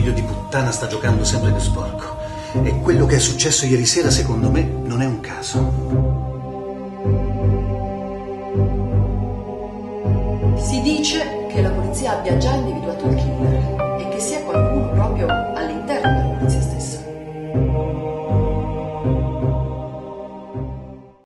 figlio di puttana sta giocando sempre più sporco. E quello che è successo ieri sera, secondo me, non è un caso. Si dice che la polizia abbia già individuato il killer e che sia qualcuno proprio